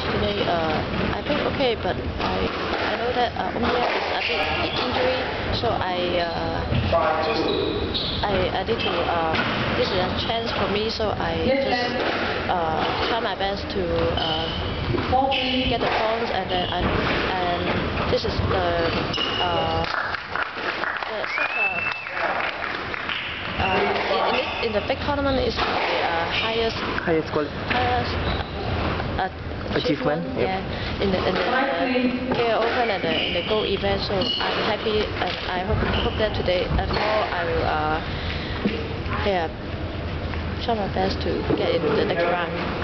today, I think okay, but I know that Omneya is a bit injury, so I need to. This is a chance for me, so I just try my best to get the points, and then this is in the big tournament is the highest achievement. Yep. Yeah, in the KO Open and in the Gold event. So I'm happy, and I hope that today and tomorrow I will try my best to get into the next round.